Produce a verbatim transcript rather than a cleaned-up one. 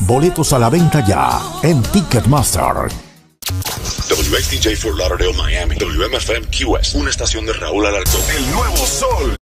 Boletos a la venta ya en Ticketmaster. W X D J Fort Lauderdale, Miami. W M F M Q S, una estación de Raúl Alarcón. El nuevo Sol.